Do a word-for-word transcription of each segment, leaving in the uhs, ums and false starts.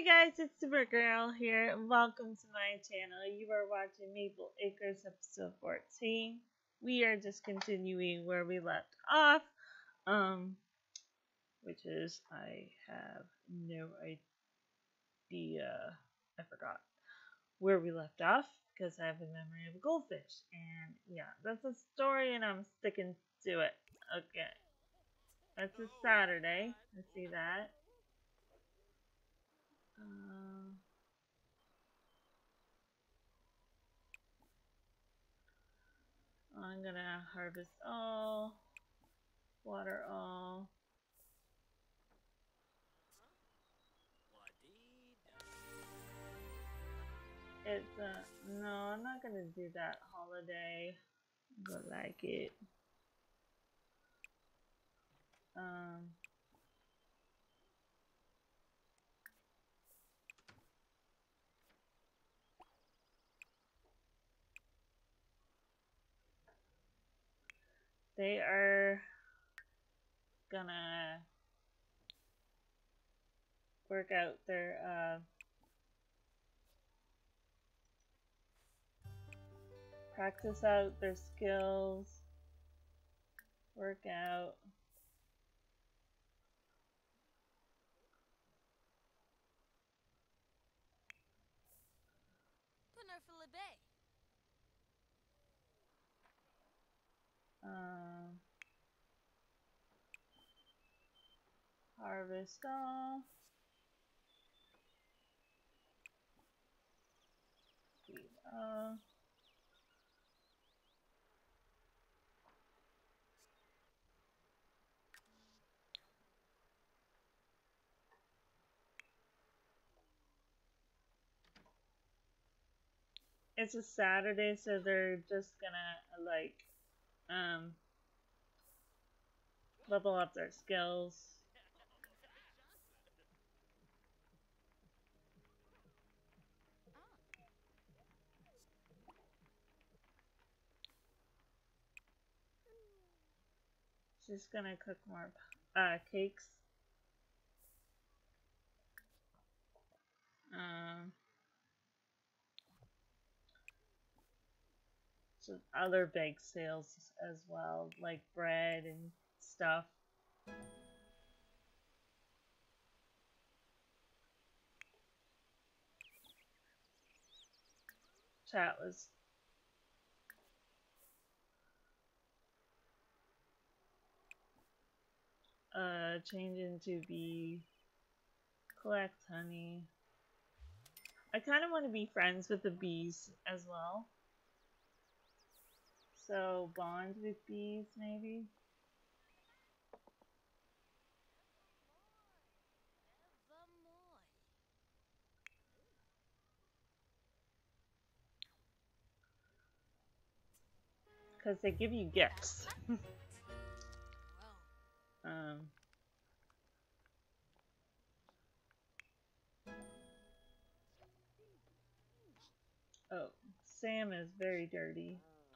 Hey guys, it's Supergirl here, and welcome to my channel. You are watching Maple Acres episode fourteen. We are just continuing where we left off, um, which is, I have no idea, I forgot where we left off, because I have a memory of a goldfish, and yeah, that's a story and I'm sticking to it. Okay, that's a Saturday, I see that. Uh, I'm gonna harvest all, water all. It's uh no, I'm not gonna do that holiday, but like it. Um, they are gonna work out their uh practice out their skills, work out. Um, harvest all. Feed all. It's a Saturday, so they're just gonna like um level up their skills. Just gonna cook more uh cakes. Um, so other bake sales as well, like bread and stuff. Chat was uh changing to be collect honey. I kind of want to be friends with the bees as well. So bond with bees maybe. Because they give you gifts. um, oh, Sam is very dirty.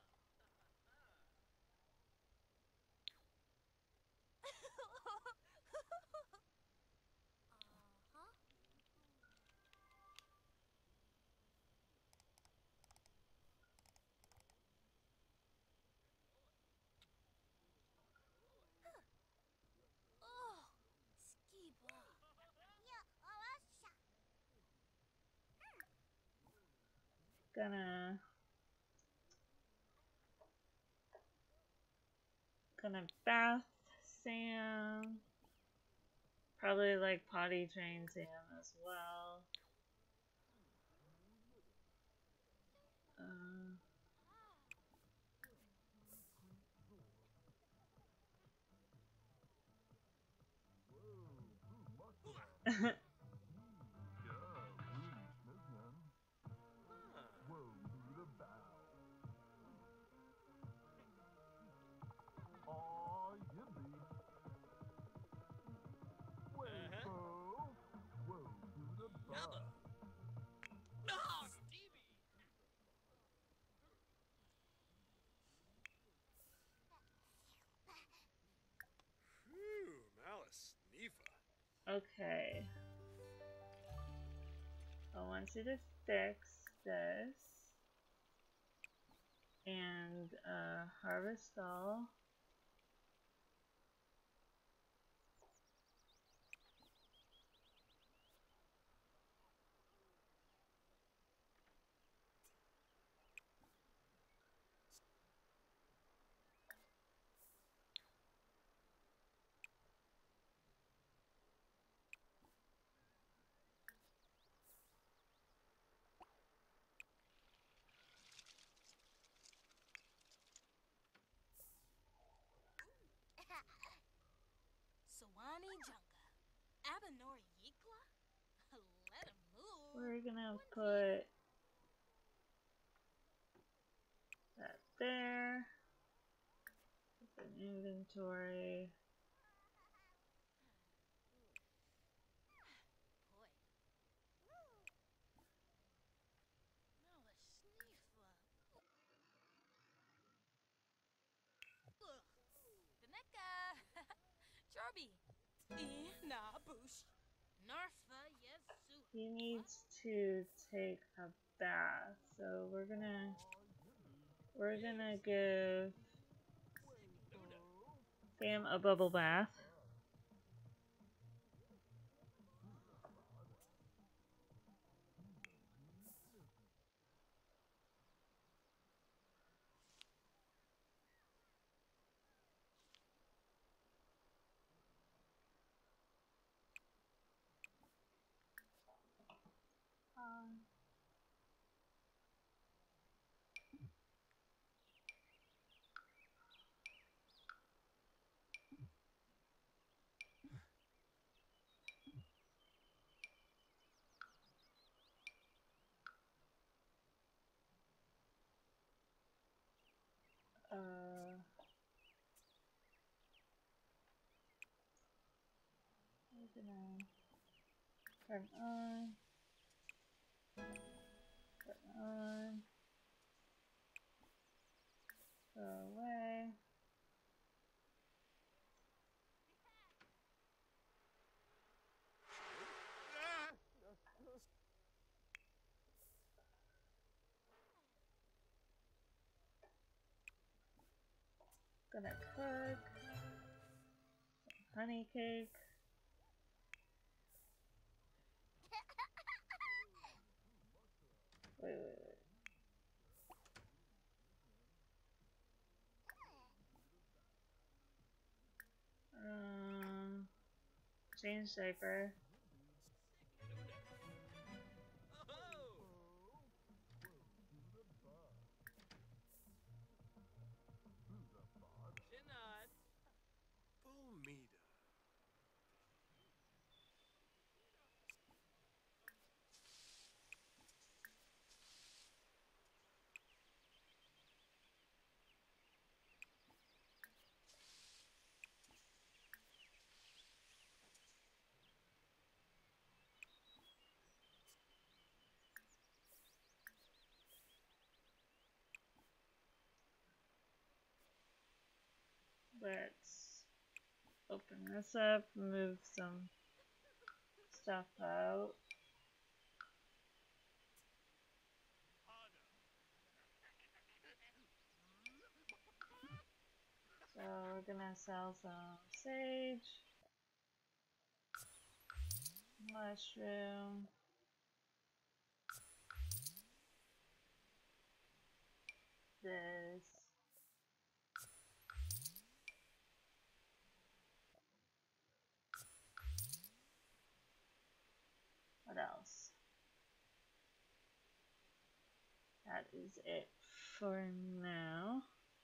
Gonna gonna bath Sam. Probably like potty train Sam as well. Uh, okay. wants you to fix this and uh, harvest all. Sawani Junga. Abanori Yikla? Let him move. We're gonna put that there. Put an inventory. Boy. Now a sniffer. Ugh. Daneka. Charby. Eh, nah, boosh. Narfa, yes, soup. He needs to take a bath, so we're gonna we're gonna give him a bubble bath. Um, uh, we're gonna turn on, turn on, throw away. Gonna cook honey cake. Wait, wait, wait. Um, change diaper. Let's open this up, move some stuff out. So we're gonna sell some sage, mushroom, this, what else? That is it for now.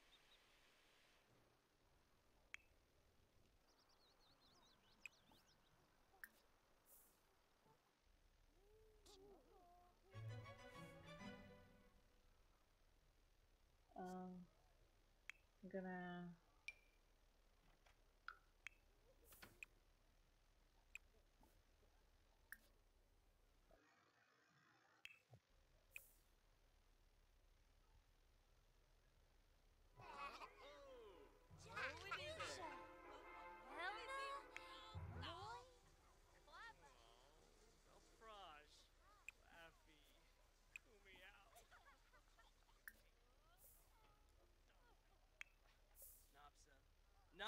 Um, I'm gonna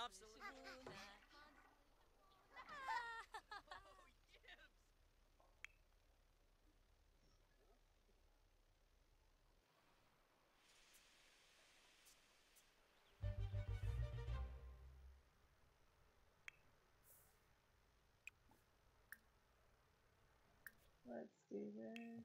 Let's do this.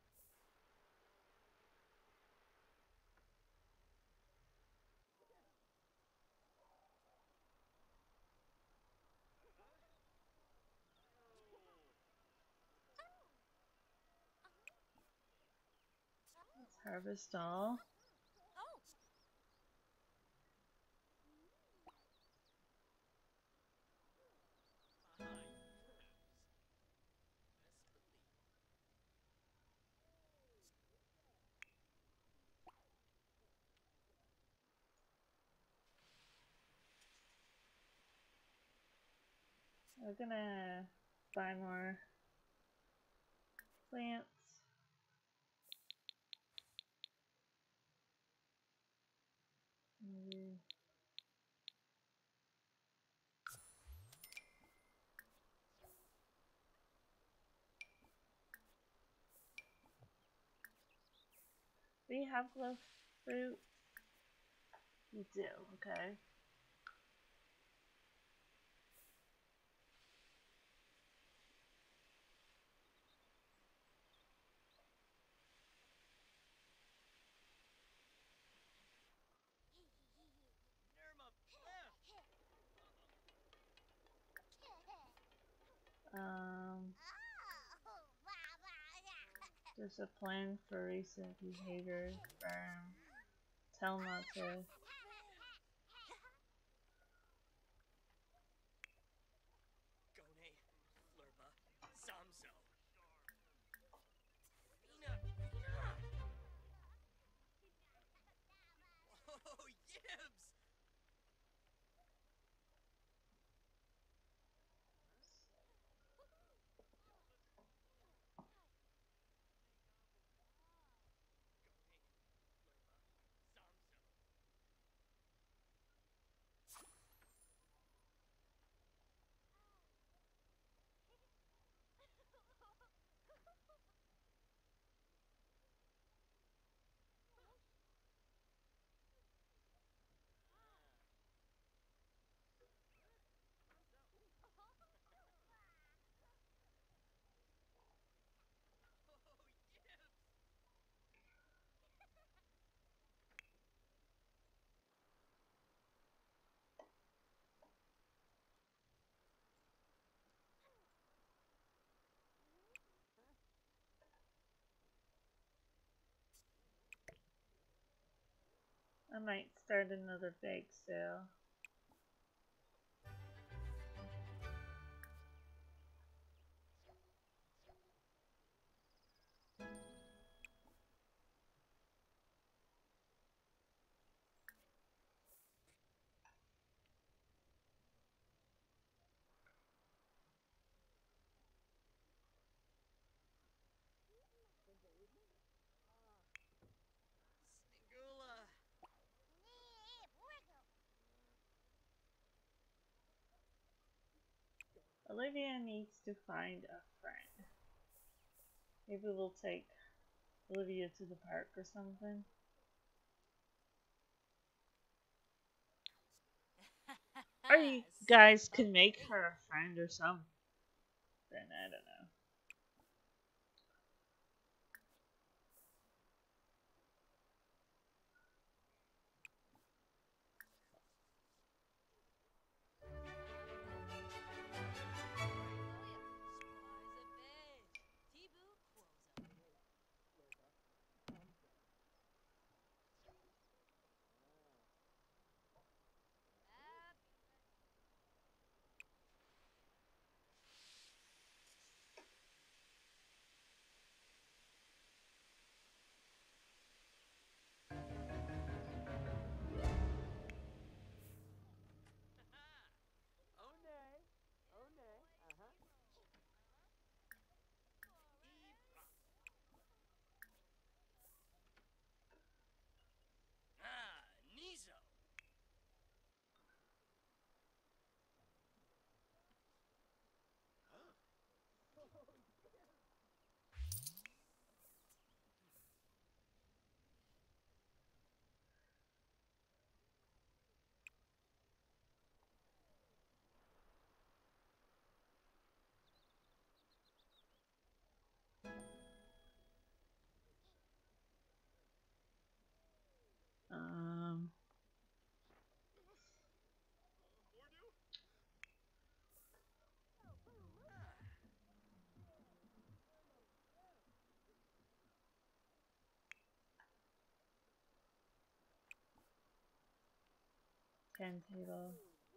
Let's harvest all. We're gonna buy more plants. Maybe. Do you have glove fruit? You do, okay. Um, there's a plan for recent behavior. Firm. Tell not to. I might start another bake sale. Olivia needs to find a friend. Maybe we'll take Olivia to the park or something. Or you guys can make her a friend or something. I don't know. pen table.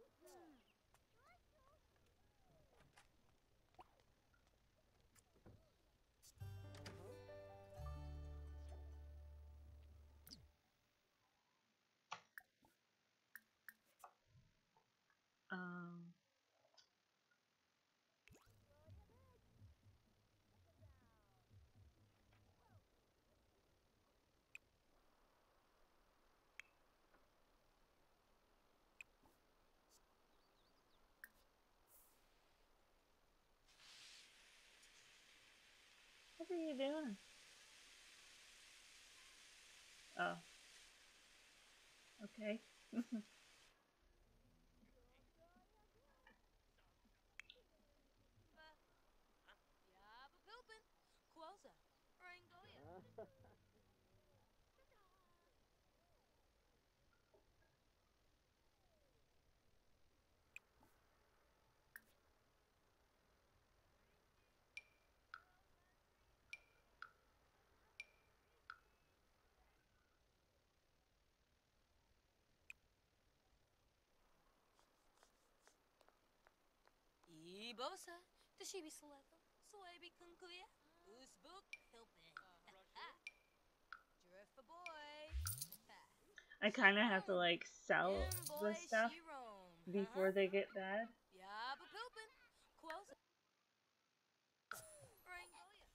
Um, what are you doing? Oh, okay. Yabba poopin'. Quoza. Rangoya. Ibosa. Tashibi Salethal. Swaby Kunkuya. Usbook Hilpin. Giraffe boy. I kind of have to like sell Him the boy stuff she roam. before they get bad. Yabba poopin'. Quoza. Rangoya.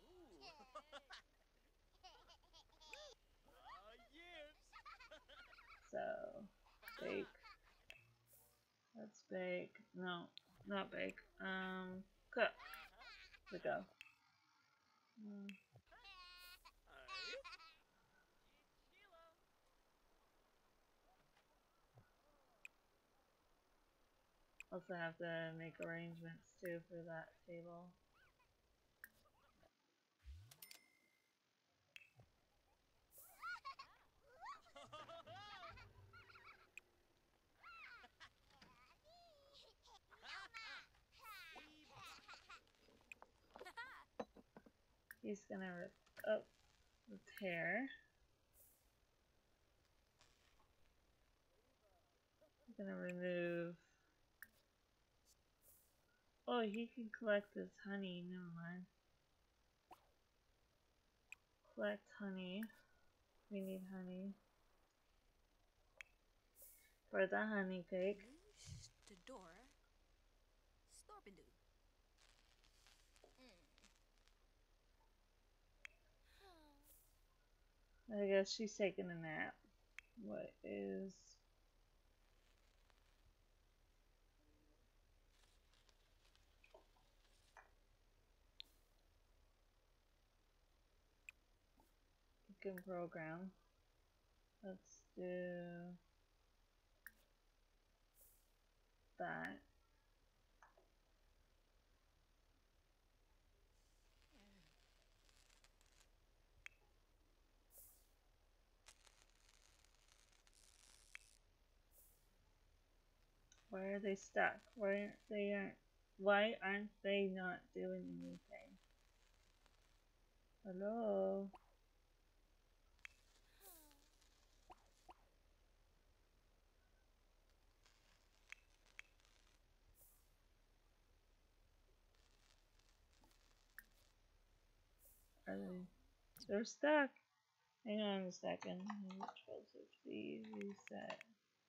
So, bake. Let's bake. No, not bake. Um, cook. To go. Mm. Also have to make arrangements too for that table. He's gonna rip up repair. He's gonna remove. Oh, he can collect this honey. Never mind. Collect honey. We need honey for the honey cake. The door. Storpindu. I guess she's taking a nap. What is you can program? Let's do that. Why are they stuck? Why aren't they aren't why aren't they not doing anything? Hello? Are they they're stuck. Hang on a second. twelve fifty reset.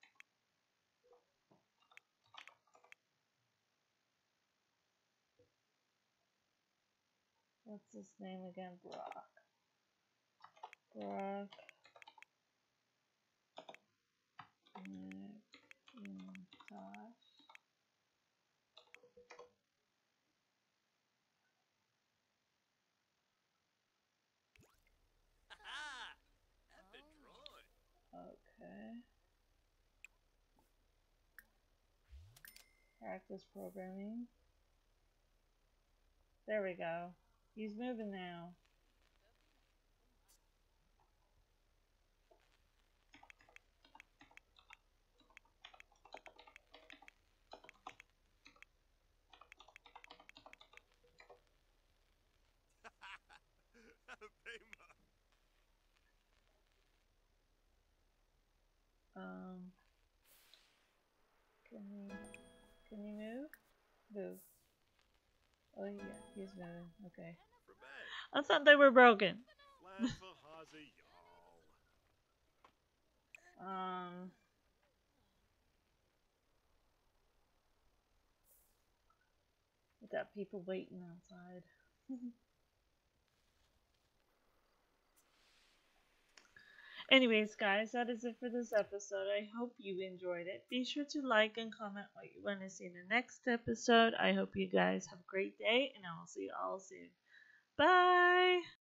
What's his name again? Brock. Brock Macintosh. Okay. Practice programming. There we go. He's moving now. Um, Can he? Can he move? Move. Oh yeah, he's moving. Okay. I thought they were broken. Um. We got people waiting outside. Anyways, guys, that is it for this episode. I hope you enjoyed it. Be sure to like and comment what you want to see in the next episode. I hope you guys have a great day, and I will see you all soon. Bye!